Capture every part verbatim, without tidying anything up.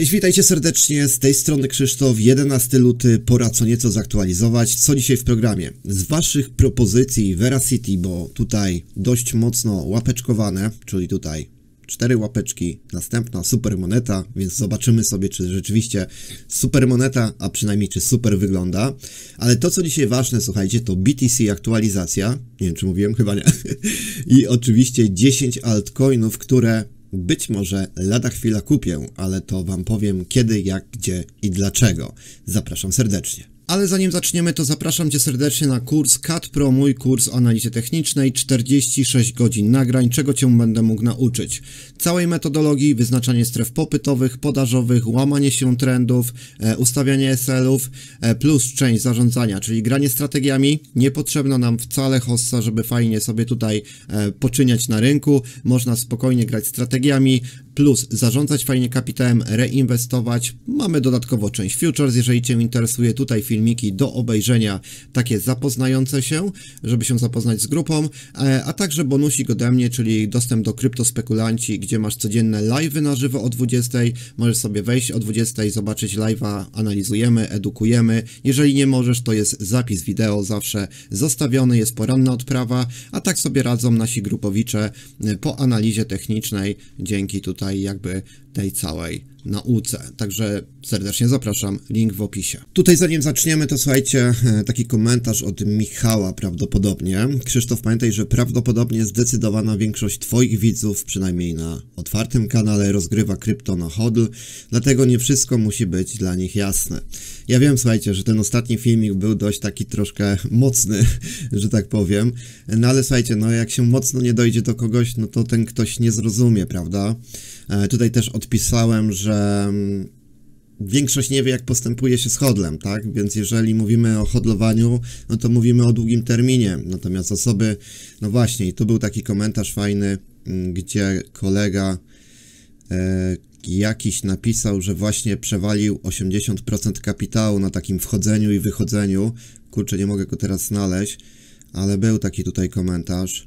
Cześć, witajcie serdecznie, z tej strony Krzysztof, jedenasty luty, pora co nieco zaktualizować. Co dzisiaj w programie? Z waszych propozycji Veracity, bo tutaj dość mocno łapeczkowane, czyli tutaj cztery łapeczki, następna super moneta, więc zobaczymy sobie, czy rzeczywiście super moneta, a przynajmniej czy super wygląda. Ale to, co dzisiaj ważne, słuchajcie, to B T C aktualizacja, nie wiem, czy mówiłem, chyba nie, i oczywiście dziesięć altcoinów, które być może lada chwila kupię, ale to wam powiem kiedy, jak, gdzie i dlaczego. Zapraszam serdecznie. Ale zanim zaczniemy, to zapraszam cię serdecznie na kurs C A D Pro, mój kurs o analizie technicznej, czterdzieści sześć godzin nagrań, czego cię będę mógł nauczyć. Całej metodologii, wyznaczanie stref popytowych, podażowych, łamanie się trendów, e, ustawianie S L-ów, e, plus część zarządzania, czyli granie strategiami. Nie potrzebna nam wcale hossa, żeby fajnie sobie tutaj e, poczyniać na rynku. Można spokojnie grać strategiami, plus zarządzać fajnie kapitałem, reinwestować. Mamy dodatkowo część futures, jeżeli cię interesuje, tutaj filmiki do obejrzenia, takie zapoznające się, żeby się zapoznać z grupą, a także bonusik ode mnie, czyli dostęp do kryptospekulanci, gdzie masz codzienne live'y na żywo o dwudziestej, możesz sobie wejść o dwudziestej, zobaczyć live'a, analizujemy, edukujemy. Jeżeli nie możesz, to jest zapis wideo zawsze zostawiony, jest poranna odprawa, a tak sobie radzą nasi grupowicze po analizie technicznej, dzięki tutaj jakby tej całej nauce. Także serdecznie zapraszam, link w opisie. Tutaj zanim zaczniemy, to słuchajcie, taki komentarz od Michała prawdopodobnie. Krzysztof, pamiętaj, że prawdopodobnie zdecydowana większość twoich widzów, przynajmniej na otwartym kanale, rozgrywa krypto na hodl, dlatego nie wszystko musi być dla nich jasne. Ja wiem, słuchajcie, że ten ostatni filmik był dość taki troszkę mocny, że tak powiem, no ale słuchajcie, no jak się mocno nie dojdzie do kogoś, no to ten ktoś nie zrozumie, prawda? E, tutaj też odpisałem, że większość nie wie, jak postępuje się z hodlem, tak? Więc jeżeli mówimy o hodlowaniu, no to mówimy o długim terminie. Natomiast osoby, no właśnie, i tu był taki komentarz fajny, gdzie kolega e, jakiś napisał, że właśnie przewalił osiemdziesiąt procent kapitału na takim wchodzeniu i wychodzeniu. Kurczę, nie mogę go teraz znaleźć, ale był taki tutaj komentarz.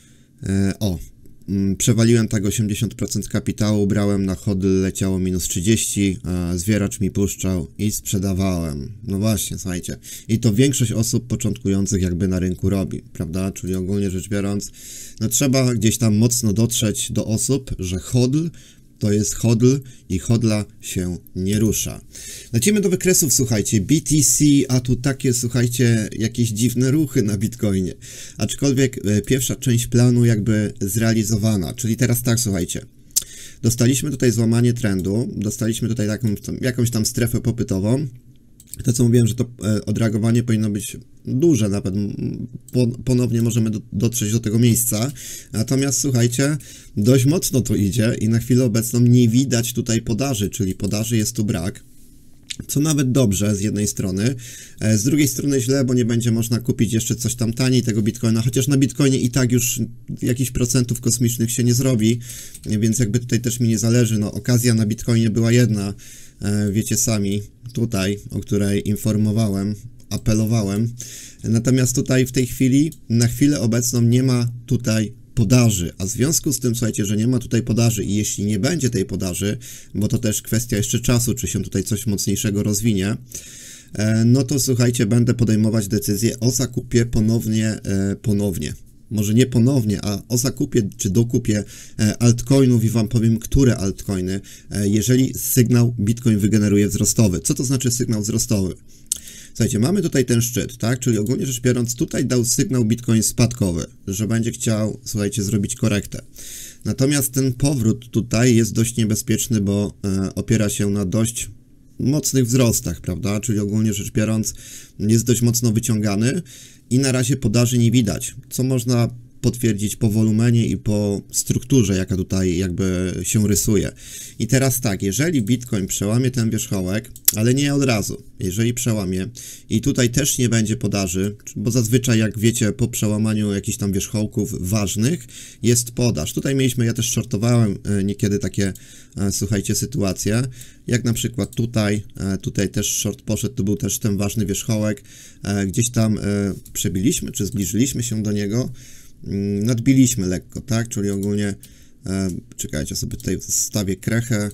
E, o, przewaliłem tak osiemdziesiąt procent kapitału, brałem na hodl, leciało minus trzydzieści, a zwieracz mi puszczał i sprzedawałem. No właśnie, słuchajcie. I to większość osób początkujących jakby na rynku robi, prawda? Czyli ogólnie rzecz biorąc, no trzeba gdzieś tam mocno dotrzeć do osób, że hodl to jest hodl i hodla się nie rusza. Lecimy do wykresów, słuchajcie, B T C, a tu takie, słuchajcie, jakieś dziwne ruchy na Bitcoinie. Aczkolwiek e, pierwsza część planu jakby zrealizowana, czyli teraz tak, słuchajcie. Dostaliśmy tutaj złamanie trendu, dostaliśmy tutaj taką, jakąś tam strefę popytową. To, co mówiłem, że to e, odreagowanie powinno być duże, nawet po, ponownie możemy do, dotrzeć do tego miejsca. Natomiast słuchajcie, dość mocno to idzie i na chwilę obecną nie widać tutaj podaży, czyli podaży jest tu brak. Co nawet dobrze z jednej strony, z drugiej strony źle, bo nie będzie można kupić jeszcze coś tam taniej tego Bitcoina, chociaż na Bitcoinie i tak już jakichś procentów kosmicznych się nie zrobi, więc jakby tutaj też mi nie zależy, no okazja na Bitcoinie była jedna, wiecie sami, tutaj, o której informowałem, apelowałem, natomiast tutaj w tej chwili, na chwilę obecną nie ma tutaj podaży, a w związku z tym, słuchajcie, że nie ma tutaj podaży i jeśli nie będzie tej podaży, bo to też kwestia jeszcze czasu, czy się tutaj coś mocniejszego rozwinie, no to słuchajcie, będę podejmować decyzję o zakupie ponownie, ponownie, może nie ponownie, a o zakupie czy dokupie altcoinów i wam powiem, które altcoiny, jeżeli sygnał Bitcoin wygeneruje wzrostowy. Co to znaczy sygnał wzrostowy? Słuchajcie, mamy tutaj ten szczyt, tak? Czyli ogólnie rzecz biorąc, tutaj dał sygnał Bitcoin spadkowy, że będzie chciał, słuchajcie, zrobić korektę. Natomiast ten powrót tutaj jest dość niebezpieczny, bo e, opiera się na dość mocnych wzrostach, prawda? Czyli ogólnie rzecz biorąc, jest dość mocno wyciągany i na razie podaży nie widać, co można potwierdzić po wolumenie i po strukturze, jaka tutaj jakby się rysuje. I teraz tak, jeżeli Bitcoin przełamie ten wierzchołek, ale nie od razu, jeżeli przełamie i tutaj też nie będzie podaży, bo zazwyczaj jak wiecie po przełamaniu jakichś tam wierzchołków ważnych jest podaż. Tutaj mieliśmy, ja też shortowałem niekiedy takie, słuchajcie, sytuacje, jak na przykład tutaj, tutaj też short poszedł, to był też ten ważny wierzchołek, gdzieś tam przebiliśmy, czy zbliżyliśmy się do niego, nadbiliśmy lekko, tak, czyli ogólnie, e, czekajcie, sobie tutaj wstawię krechę,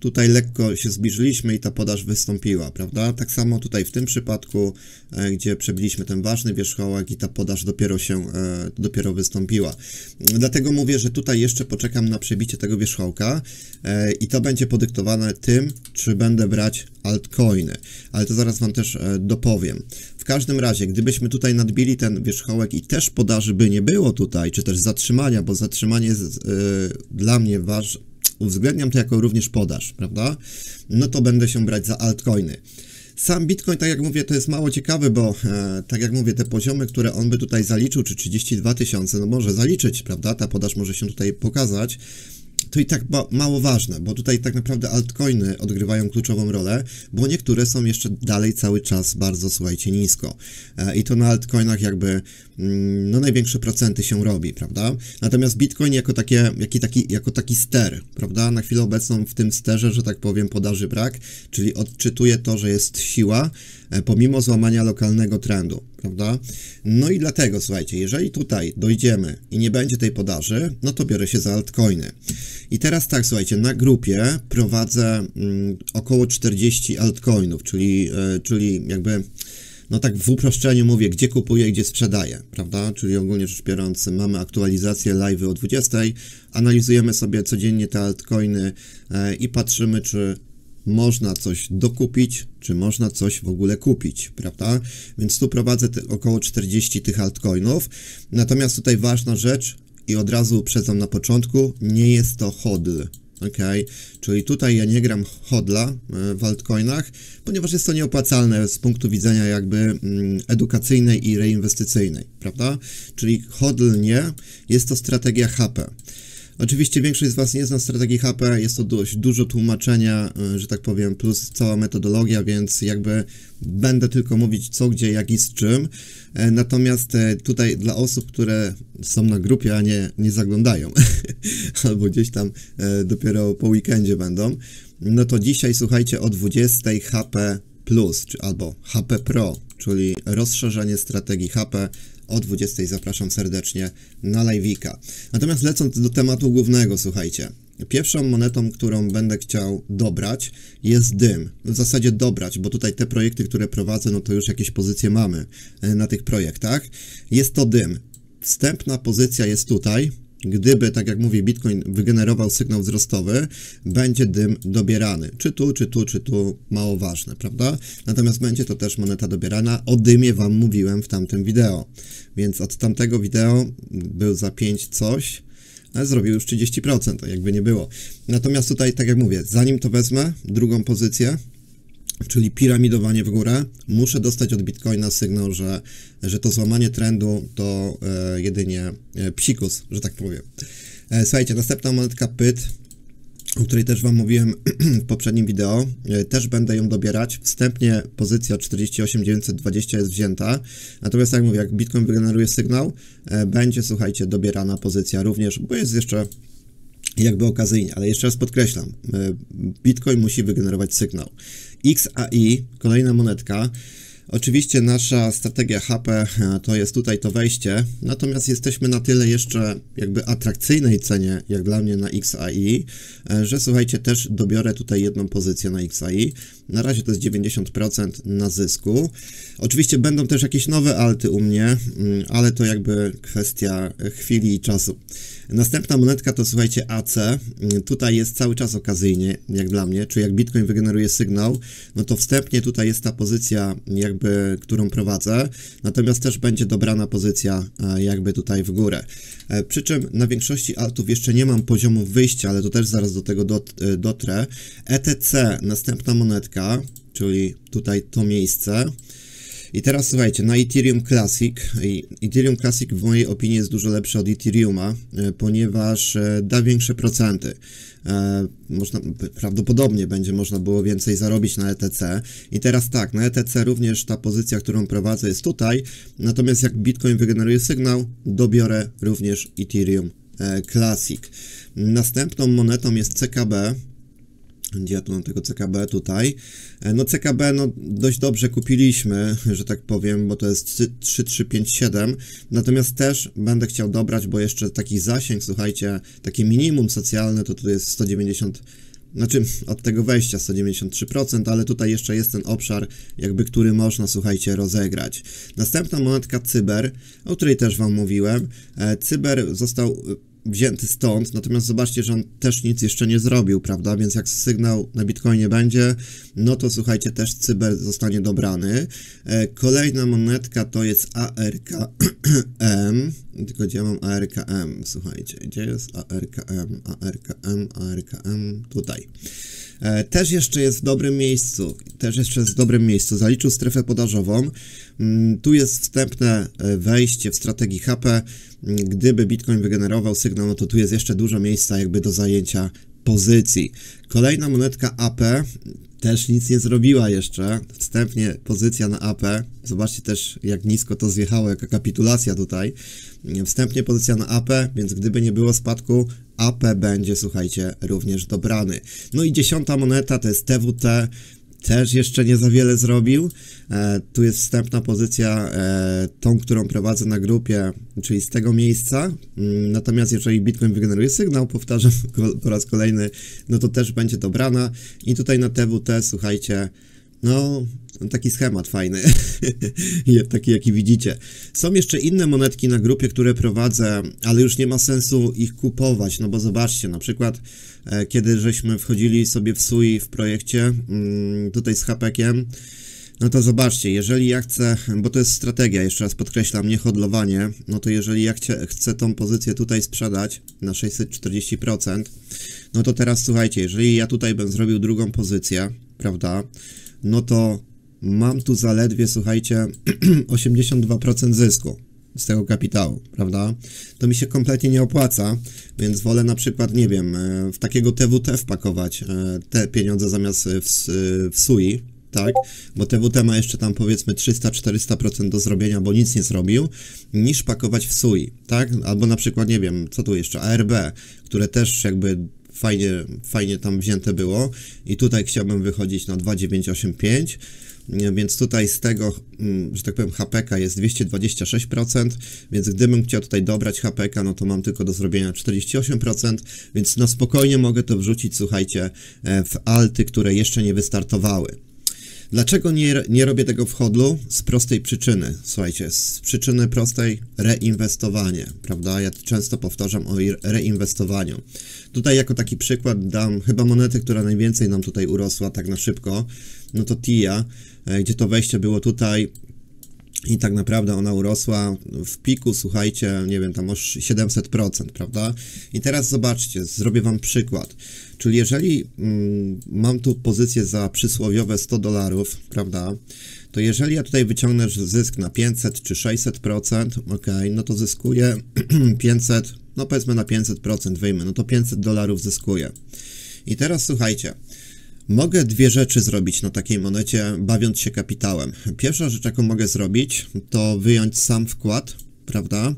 tutaj lekko się zbliżyliśmy i ta podaż wystąpiła, prawda? Tak samo tutaj w tym przypadku, e, gdzie przebiliśmy ten ważny wierzchołek i ta podaż dopiero się, e, dopiero wystąpiła. Dlatego mówię, że tutaj jeszcze poczekam na przebicie tego wierzchołka e, i to będzie podyktowane tym, czy będę brać altcoiny, ale to zaraz Wam też e, dopowiem. W każdym razie, gdybyśmy tutaj nadbili ten wierzchołek i też podaży by nie było tutaj, czy też zatrzymania, bo zatrzymanie jest e, dla mnie ważne, uwzględniam to jako również podaż, prawda? No to będę się brać za altcoiny. Sam Bitcoin, tak jak mówię, to jest mało ciekawy, bo e, tak jak mówię, te poziomy, które on by tutaj zaliczył, czy trzydzieści dwa tysiące, no może zaliczyć, prawda? Ta podaż może się tutaj pokazać. To i tak mało ważne, bo tutaj tak naprawdę altcoiny odgrywają kluczową rolę, bo niektóre są jeszcze dalej cały czas bardzo, słuchajcie, nisko. E, I to na altcoinach jakby mm, no największe procenty się robi, prawda? Natomiast Bitcoin jako, takie, jaki taki, jako taki ster, prawda? Na chwilę obecną w tym sterze, że tak powiem, podaży brak, czyli odczytuje to, że jest siła, e, pomimo złamania lokalnego trendu, prawda? No i dlatego, słuchajcie, jeżeli tutaj dojdziemy i nie będzie tej podaży, no to biorę się za altcoiny. I teraz tak, słuchajcie, na grupie prowadzę mm, około czterdzieści altcoinów, czyli, e, czyli jakby, no tak w uproszczeniu mówię, gdzie kupuję, gdzie sprzedaję, prawda? Czyli ogólnie rzecz biorąc, mamy aktualizację live'y o dwudziestej, analizujemy sobie codziennie te altcoiny e, i patrzymy, czy można coś dokupić, czy można coś w ogóle kupić, prawda? Więc tu prowadzę te, około czterdzieści tych altcoinów, natomiast tutaj ważna rzecz, i od razu uprzedzam na początku, nie jest to hodl, ok? Czyli tutaj ja nie gram hodla w altcoinach, ponieważ jest to nieopłacalne z punktu widzenia jakby mm, edukacyjnej i reinwestycyjnej, prawda? Czyli hodl nie, jest to strategia H P. Oczywiście większość z Was nie zna strategii H P, jest to dość dużo tłumaczenia, że tak powiem, plus cała metodologia, więc jakby będę tylko mówić co, gdzie, jak i z czym. Natomiast tutaj dla osób, które są na grupie, a nie, nie zaglądają, albo gdzieś tam dopiero po weekendzie będą, no to dzisiaj słuchajcie o dwudziestej H P plus, czy albo H P Pro, czyli rozszerzenie strategii H P. O dwudziestej zapraszam serdecznie na live'ika. Natomiast lecąc do tematu głównego, słuchajcie. Pierwszą monetą, którą będę chciał dobrać, jest dym. W zasadzie dobrać, bo tutaj te projekty, które prowadzę, no to już jakieś pozycje mamy na tych projektach. Jest to dym. Wstępna pozycja jest tutaj. Gdyby, tak jak mówię, Bitcoin wygenerował sygnał wzrostowy, będzie dym dobierany. Czy tu, czy tu, czy tu, mało ważne, prawda? Natomiast będzie to też moneta dobierana. O dymie Wam mówiłem w tamtym wideo. Więc od tamtego wideo był za pięć coś, ale zrobił już trzydzieści procent, jakby nie było. Natomiast tutaj, tak jak mówię, zanim to wezmę, drugą pozycję, czyli piramidowanie w górę, muszę dostać od Bitcoina sygnał, że, że to złamanie trendu to e, jedynie e, psikus, że tak powiem. E, słuchajcie, następna monetka P Y T, o której też Wam mówiłem w poprzednim wideo, e, też będę ją dobierać. Wstępnie pozycja czterdzieści osiem dziewięćset dwadzieścia jest wzięta, natomiast jak mówię, jak Bitcoin wygeneruje sygnał, e, będzie, słuchajcie, dobierana pozycja również, bo jest jeszcze jakby okazyjnie, ale jeszcze raz podkreślam, e, Bitcoin musi wygenerować sygnał. X A I, kolejna monetka. Oczywiście nasza strategia H P to jest tutaj to wejście, natomiast jesteśmy na tyle jeszcze jakby atrakcyjnej cenie, jak dla mnie na X A I, że słuchajcie, też dobiorę tutaj jedną pozycję na X A I. Na razie to jest dziewięćdziesiąt procent na zysku. Oczywiście będą też jakieś nowe alty u mnie, ale to jakby kwestia chwili i czasu. Następna monetka to słuchajcie A C. Tutaj jest cały czas okazyjnie, jak dla mnie, czyli jak Bitcoin wygeneruje sygnał, no to wstępnie tutaj jest ta pozycja jakby, którą prowadzę, natomiast też będzie dobrana pozycja jakby tutaj w górę. Przy czym na większości altów jeszcze nie mam poziomu wyjścia, ale to też zaraz do tego dot, dotrę. E T C, następna monetka, czyli tutaj to miejsce. I teraz słuchajcie, na Ethereum Classic, Ethereum Classic w mojej opinii jest dużo lepsze od Ethereuma, ponieważ da większe procenty. Można, prawdopodobnie będzie można było więcej zarobić na E T C. I teraz tak, na E T C również ta pozycja, którą prowadzę, jest tutaj, natomiast jak Bitcoin wygeneruje sygnał, dobiorę również Ethereum Classic. Następną monetą jest C K B. Gdzie ja tu mam tego C K B? Tutaj. No C K B no dość dobrze kupiliśmy, że tak powiem, bo to jest trzy trzy pięć siedem, natomiast też będę chciał dobrać, bo jeszcze taki zasięg, słuchajcie, takie minimum socjalne to tu jest sto dziewięćdziesiąt znaczy od tego wejścia sto dziewięćdziesiąt trzy procent, ale tutaj jeszcze jest ten obszar, jakby który można, słuchajcie, rozegrać. Następna monetka Cyber, o której też wam mówiłem. E, Cyber został wzięty stąd, natomiast zobaczcie, że on też nic jeszcze nie zrobił, prawda, więc jak sygnał na Bitcoinie będzie, no to słuchajcie, też Cyber zostanie dobrany. E, kolejna monetka to jest A R K M, tylko gdzie mam A R K M, słuchajcie, gdzie jest A R K M, A R K M, A R K M, tutaj. E, też jeszcze jest w dobrym miejscu, też jeszcze jest w dobrym miejscu, zaliczył strefę podażową, mm, tu jest wstępne wejście w strategii H P, gdyby Bitcoin wygenerował sygnał, no to tu jest jeszcze dużo miejsca jakby do zajęcia pozycji. Kolejna monetka A P też nic nie zrobiła jeszcze, wstępnie pozycja na A P, zobaczcie też jak nisko to zjechało, jaka kapitulacja tutaj, wstępnie pozycja na A P, więc gdyby nie było spadku, A P będzie, słuchajcie, również dobrany. No i dziesiąta moneta to jest T W T, też jeszcze nie za wiele zrobił. E, tu jest wstępna pozycja, e, tą, którą prowadzę na grupie, czyli z tego miejsca. Mm, natomiast jeżeli Bitcoin wygeneruje sygnał, powtarzam po raz kolejny, no to też będzie dobrana. I tutaj na T W T, słuchajcie, no taki schemat fajny, taki jaki widzicie. Są jeszcze inne monetki na grupie, które prowadzę, ale już nie ma sensu ich kupować, no bo zobaczcie, na przykład e, kiedy żeśmy wchodzili sobie w Sui w projekcie, mm, tutaj z hapekiem, no to zobaczcie, jeżeli ja chcę, bo to jest strategia, jeszcze raz podkreślam, nie hodlowanie, no to jeżeli ja chcę, chcę tą pozycję tutaj sprzedać na sześćset czterdzieści procent, no to teraz słuchajcie, jeżeli ja tutaj bym zrobił drugą pozycję, prawda, no to mam tu zaledwie, słuchajcie, osiemdziesiąt dwa procent zysku z tego kapitału, prawda? To mi się kompletnie nie opłaca, więc wolę na przykład, nie wiem, w takiego T W T wpakować te pieniądze zamiast w, w Sui, tak? Bo T W T ma jeszcze tam powiedzmy trzysta czterysta procent do zrobienia, bo nic nie zrobił, niż pakować w Sui, tak? Albo na przykład, nie wiem, co tu jeszcze, A R B, które też jakby fajnie, fajnie tam wzięte było i tutaj chciałbym wychodzić na dwa dziewięć osiem pięć, więc tutaj z tego, że tak powiem, H P K jest dwieście dwadzieścia sześć procent, więc gdybym chciał tutaj dobrać H P K, no to mam tylko do zrobienia czterdzieści osiem procent, więc no spokojnie mogę to wrzucić, słuchajcie, w alty, które jeszcze nie wystartowały. Dlaczego nie, nie robię tego w hodlu? Z prostej przyczyny, słuchajcie, z przyczyny prostej, reinwestowanie, prawda? Ja często powtarzam o reinwestowaniu. Tutaj jako taki przykład dam chyba monety, która najwięcej nam tutaj urosła tak na szybko, no to T I A, gdzie to wejście było tutaj i tak naprawdę ona urosła w piku, słuchajcie, nie wiem, tam o siedemset procent, prawda? I teraz zobaczcie, zrobię wam przykład. Czyli jeżeli mm, mam tu pozycję za przysłowiowe sto dolarów, prawda, to jeżeli ja tutaj wyciągnę zysk na pięćset czy sześćset procent, ok, no to zyskuję pięćset, no powiedzmy na pięćset procent wyjmę, no to pięćset dolarów zyskuję. I teraz słuchajcie, mogę dwie rzeczy zrobić na takiej monecie, bawiąc się kapitałem. Pierwsza rzecz, jaką mogę zrobić, to wyjąć sam wkład, prawda,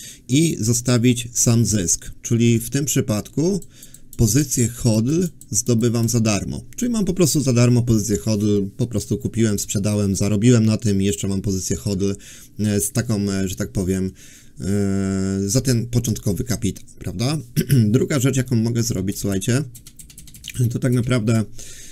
i zostawić sam zysk, czyli w tym przypadku pozycję hodl zdobywam za darmo, czyli mam po prostu za darmo pozycję hodl, po prostu kupiłem, sprzedałem, zarobiłem na tym i jeszcze mam pozycję hodl z taką, że tak powiem, za ten początkowy kapitał, prawda? Druga rzecz, jaką mogę zrobić, słuchajcie, to tak naprawdę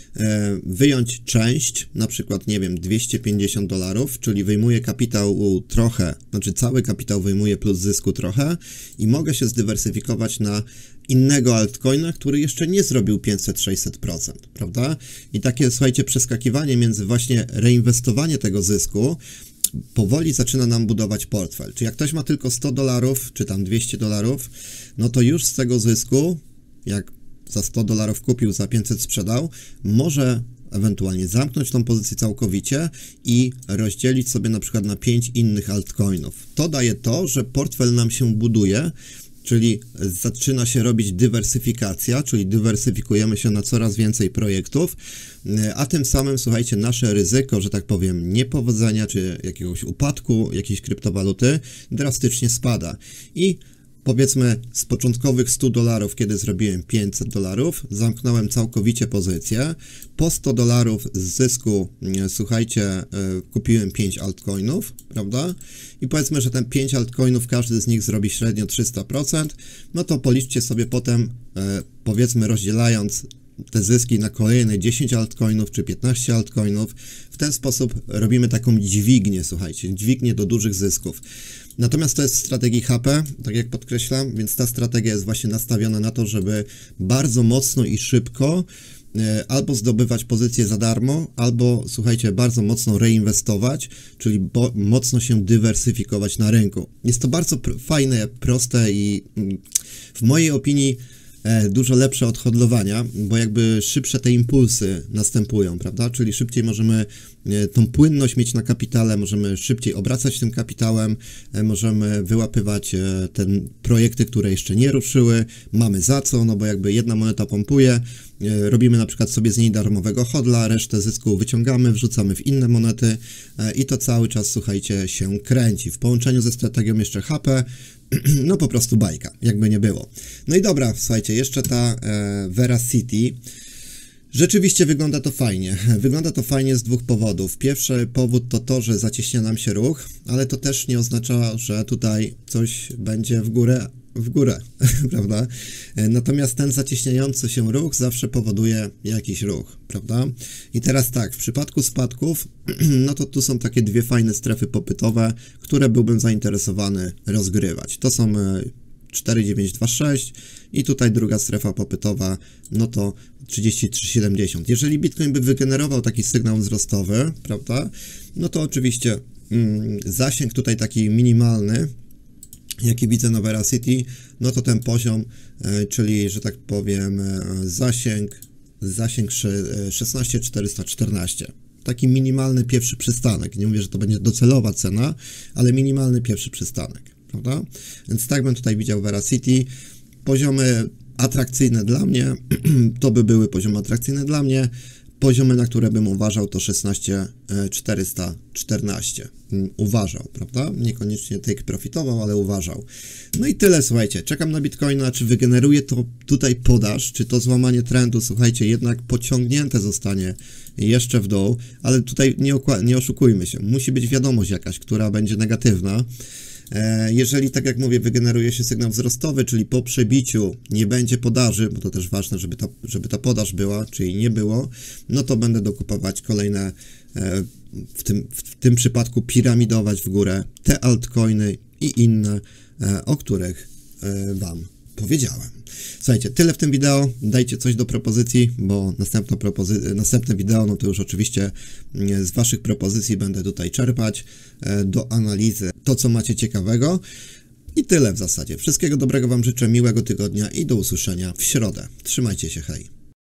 wyjąć część, na przykład, nie wiem, dwieście pięćdziesiąt dolarów, czyli wyjmuję kapitał trochę, znaczy cały kapitał wyjmuję plus zysku trochę i mogę się zdywersyfikować na innego altcoina, który jeszcze nie zrobił pięćset sześćset procent, prawda? I takie, słuchajcie, przeskakiwanie między właśnie reinwestowanie tego zysku powoli zaczyna nam budować portfel. Czy jak ktoś ma tylko sto dolarów, czy tam dwieście dolarów, no to już z tego zysku, jak za sto dolarów kupił, za pięćset sprzedał, może ewentualnie zamknąć tą pozycję całkowicie i rozdzielić sobie na przykład na pięć innych altcoinów. To daje to, że portfel nam się buduje, czyli zaczyna się robić dywersyfikacja, czyli dywersyfikujemy się na coraz więcej projektów, a tym samym, słuchajcie, nasze ryzyko, że tak powiem, niepowodzenia czy jakiegoś upadku jakiejś kryptowaluty drastycznie spada. I powiedzmy z początkowych stu dolarów, kiedy zrobiłem pięćset dolarów, zamknąłem całkowicie pozycję. Po sto dolarów z zysku, słuchajcie, kupiłem pięć altcoinów, prawda? I powiedzmy, że ten pięć altcoinów, każdy z nich zrobi średnio trzysta procent, no to policzcie sobie potem, powiedzmy rozdzielając te zyski na kolejne dziesięć altcoinów czy piętnaście altcoinów. W ten sposób robimy taką dźwignię, słuchajcie, dźwignię do dużych zysków. Natomiast to jest w strategii H P, tak jak podkreślam, więc ta strategia jest właśnie nastawiona na to, żeby bardzo mocno i szybko albo zdobywać pozycje za darmo, albo, słuchajcie, bardzo mocno reinwestować, czyli bo, mocno się dywersyfikować na rynku. Jest to bardzo pr fajne, proste i w mojej opinii e, dużo lepsze od hodlowania, bo jakby szybsze te impulsy następują, prawda? Czyli szybciej możemy e, tą płynność mieć na kapitale, możemy szybciej obracać tym kapitałem, e, możemy wyłapywać e, te projekty, które jeszcze nie ruszyły, mamy za co, no bo jakby jedna moneta pompuje, robimy na przykład sobie z niej darmowego hodla, resztę zysku wyciągamy, wrzucamy w inne monety i to cały czas, słuchajcie, się kręci. W połączeniu ze strategią jeszcze H P, no po prostu bajka, jakby nie było. No i dobra, słuchajcie, jeszcze ta e, Veracity. Rzeczywiście wygląda to fajnie. Wygląda to fajnie z dwóch powodów. Pierwszy powód to to, że zacieśnia nam się ruch, ale to też nie oznacza, że tutaj coś będzie w górę, w górę, prawda? Natomiast ten zacieśniający się ruch zawsze powoduje jakiś ruch, prawda? I teraz tak, w przypadku spadków, no to tu są takie dwie fajne strefy popytowe, które byłbym zainteresowany rozgrywać. To są cztery dziewięć dwa sześć i tutaj druga strefa popytowa, no to trzydzieści trzy siedemdziesiąt. Jeżeli Bitcoin by wygenerował taki sygnał wzrostowy, prawda, no to oczywiście mm, zasięg tutaj taki minimalny, jaki widzę na Veracity, no to ten poziom, e, czyli, że tak powiem, e, zasięg, zasięg szesnaście tysięcy czterysta czternaście. Taki minimalny pierwszy przystanek. Nie mówię, że to będzie docelowa cena, ale minimalny pierwszy przystanek, prawda? Więc tak bym tutaj widział Veracity. Poziomy atrakcyjne dla mnie, to by były poziomy atrakcyjne dla mnie. Poziomy, na które bym uważał, to szesnaście tysięcy czterysta czternaście. Uważał, prawda? Niekoniecznie take profitował, ale uważał. No i tyle, słuchajcie. Czekam na Bitcoina, czy wygeneruje to tutaj podaż, czy to złamanie trendu, słuchajcie, jednak pociągnięte zostanie jeszcze w dół, ale tutaj nie, nie oszukujmy się. Musi być wiadomość jakaś, która będzie negatywna. Jeżeli, tak jak mówię, wygeneruje się sygnał wzrostowy, czyli po przebiciu nie będzie podaży, bo to też ważne, żeby ta, żeby ta podaż była, czyli nie było, no to będę dokupować kolejne, w tym, w tym przypadku piramidować w górę te altcoiny i inne, o których Wam powiedziałem. Słuchajcie, tyle w tym wideo, dajcie coś do propozycji, bo następna propozy- następne wideo, no to już oczywiście z Waszych propozycji będę tutaj czerpać do analizy to, co macie ciekawego. I tyle w zasadzie. Wszystkiego dobrego Wam życzę, miłego tygodnia i do usłyszenia w środę. Trzymajcie się, hej!